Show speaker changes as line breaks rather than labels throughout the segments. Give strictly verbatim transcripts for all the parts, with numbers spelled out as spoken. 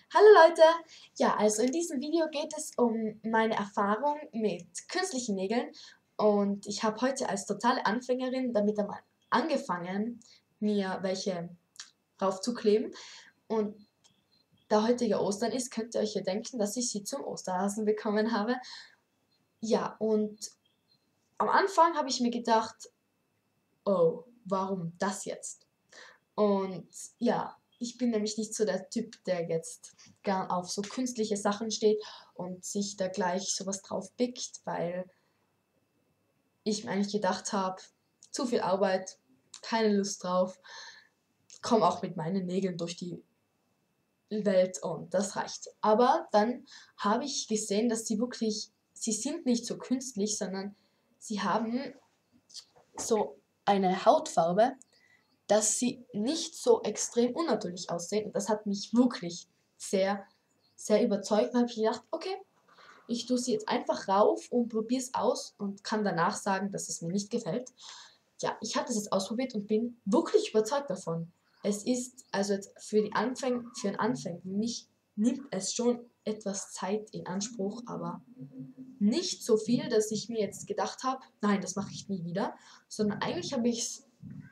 Hallo Leute! Ja, also in diesem Video geht es um meine Erfahrung mit künstlichen Nägeln und ich habe heute als totale Anfängerin damit einmal angefangen, mir welche raufzukleben, und da heute ja Ostern ist, könnt ihr euch ja denken, dass ich sie zum Osterhasen bekommen habe. Ja, und am Anfang habe ich mir gedacht, oh, warum das jetzt? Und ja, ich bin nämlich nicht so der Typ, der jetzt gern auf so künstliche Sachen steht und sich da gleich sowas drauf pickt, weil ich mir eigentlich gedacht habe, zu viel Arbeit, keine Lust drauf, komme auch mit meinen Nägeln durch die Welt und das reicht. Aber dann habe ich gesehen, dass sie wirklich, sie sind nicht so künstlich, sondern sie haben so eine Hautfarbe, dass sie nicht so extrem unnatürlich aussehen. Und das hat mich wirklich sehr, sehr überzeugt. Da habe ich gedacht, okay, ich tue sie jetzt einfach rauf und probiere es aus und kann danach sagen, dass es mir nicht gefällt. Ja, ich habe das jetzt ausprobiert und bin wirklich überzeugt davon. Es ist, also jetzt für die Anfänger, für einen Anfänger, für mich nimmt es schon etwas Zeit in Anspruch, aber nicht so viel, dass ich mir jetzt gedacht habe, nein, das mache ich nie wieder, sondern eigentlich habe ich es,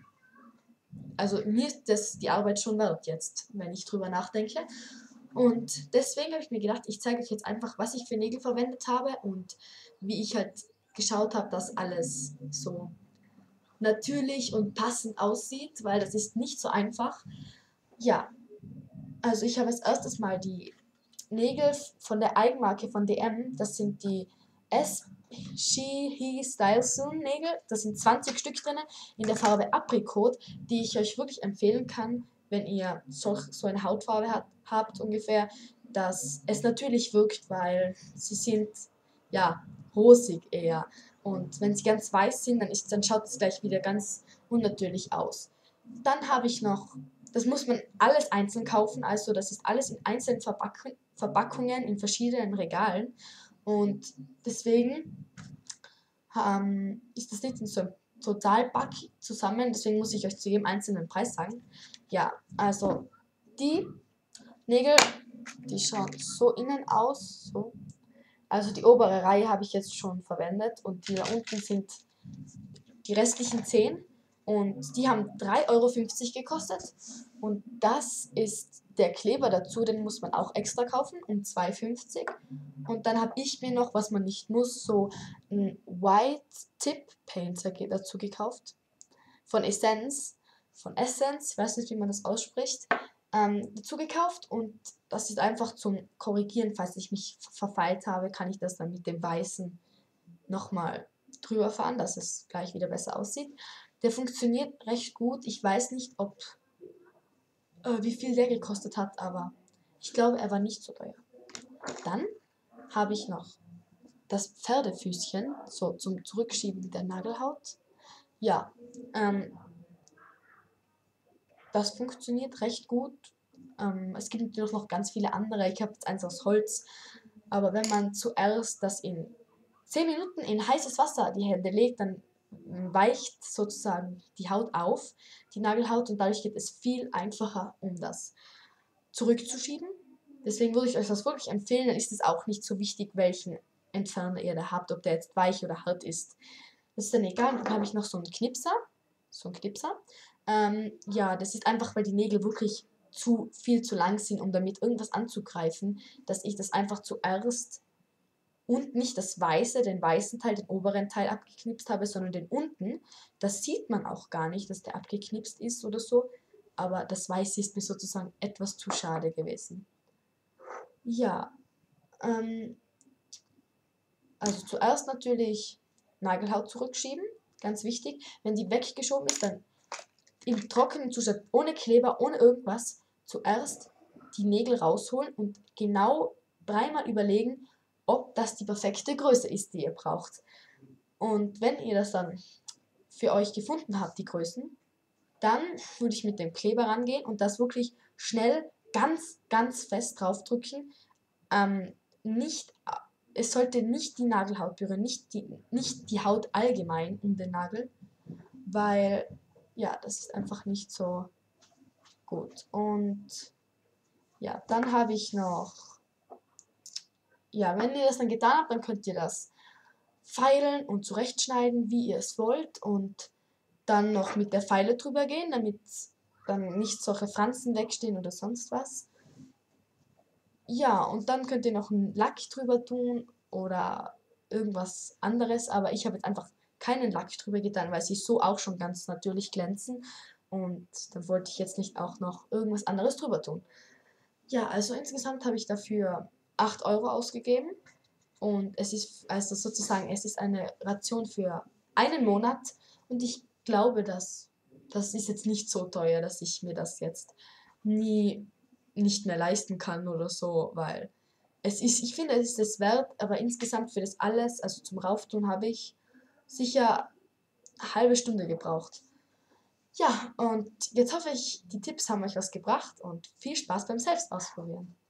also mir ist das die Arbeit schon wert jetzt, wenn ich drüber nachdenke. Und deswegen habe ich mir gedacht, ich zeige euch jetzt einfach, was ich für Nägel verwendet habe und wie ich halt geschaut habe, dass alles so natürlich und passend aussieht, weil das ist nicht so einfach. Ja, also ich habe als erstes mal die Nägel von der Eigenmarke von D M, das sind die S She He Style Soon Nägel, das sind zwanzig Stück drin in der Farbe Aprikot, die ich euch wirklich empfehlen kann, wenn ihr so, so eine Hautfarbe hat, habt ungefähr, dass es natürlich wirkt, weil sie sind ja rosig eher, und wenn sie ganz weiß sind, dann, ist, dann schaut es gleich wieder ganz unnatürlich aus. Dann habe ich noch, das muss man alles einzeln kaufen, also das ist alles in einzelnen Verpack Verpackungen in verschiedenen Regalen, und deswegen ähm, ist das nicht in so einem Totalpack zusammen, deswegen muss ich euch zu jedem einzelnen Preis sagen. Ja, also die Nägel, die schauen so innen aus, so. Also die obere Reihe habe ich jetzt schon verwendet und die da unten sind die restlichen zehn, und die haben drei Euro fünfzig gekostet, und das ist der Kleber dazu, den muss man auch extra kaufen, um zwei fünfzig. Und dann habe ich mir noch, was man nicht muss, so ein White Tip Painter dazu gekauft, von Essence, von Essence, ich weiß nicht, wie man das ausspricht, ähm, dazu gekauft, und das ist einfach zum Korrigieren, falls ich mich verfeilt habe, kann ich das dann mit dem Weißen nochmal drüber fahren, dass es gleich wieder besser aussieht. Der funktioniert recht gut. Ich weiß nicht, ob äh, wie viel der gekostet hat, aber ich glaube, er war nicht so teuer. Dann habe ich noch das Pferdefüßchen, so zum Zurückschieben der Nagelhaut. Ja, ähm, das funktioniert recht gut. Ähm, es gibt natürlich noch ganz viele andere. Ich habe jetzt eins aus Holz. Aber wenn man zuerst das in zehn Minuten in heißes Wasser die Hände legt, dann weicht sozusagen die Haut auf, die Nagelhaut, und dadurch geht es viel einfacher, um das zurückzuschieben. Deswegen würde ich euch das wirklich empfehlen. Dann ist es auch nicht so wichtig, welchen Entferner ihr da habt, ob der jetzt weich oder hart ist. Das ist dann egal. Dann habe ich noch so einen Knipser. So einen Knipser. Ähm, ja, das ist einfach, weil die Nägel wirklich zu viel zu lang sind, um damit irgendwas anzugreifen, dass ich das einfach zuerst und nicht das weiße, den weißen Teil, den oberen Teil abgeknipst habe, sondern den unten. Das sieht man auch gar nicht, dass der abgeknipst ist oder so, aber das Weiße ist mir sozusagen etwas zu schade gewesen. Ja, ähm, also zuerst natürlich Nagelhaut zurückschieben, ganz wichtig. Wenn die weggeschoben ist, dann im trockenen Zustand, ohne Kleber, ohne irgendwas, zuerst die Nägel rausholen und genau dreimal überlegen, ob das die perfekte Größe ist, die ihr braucht. Und wenn ihr das dann für euch gefunden habt, die Größen, dann würde ich mit dem Kleber rangehen und das wirklich schnell ganz, ganz fest draufdrücken. Ähm, nicht, es sollte nicht die Nagelhaut berühren, nicht die, nicht die Haut allgemein um den Nagel, weil ja, das ist einfach nicht so gut. Und Ja, dann habe ich noch, ja, wenn ihr das dann getan habt, dann könnt ihr das feilen und zurechtschneiden, wie ihr es wollt und dann noch mit der Feile drüber gehen, damit dann nicht solche Franzen wegstehen oder sonst was. Ja, und dann könnt ihr noch einen Lack drüber tun oder irgendwas anderes, aber ich habe jetzt einfach keinen Lack drüber getan, weil sie so auch schon ganz natürlich glänzen und dann wollte ich jetzt nicht auch noch irgendwas anderes drüber tun. Ja, also insgesamt habe ich dafür acht Euro ausgegeben und es ist also sozusagen, es ist eine Ration für einen Monat und ich glaube, dass das ist jetzt nicht so teuer, dass ich mir das jetzt nie nicht mehr leisten kann oder so, weil es ist, ich finde, es ist es wert, aber insgesamt für das alles, also zum Rauftun, habe ich sicher eine halbe Stunde gebraucht. Ja, und jetzt hoffe ich, die Tipps haben euch was gebracht und viel Spaß beim Selbstausprobieren.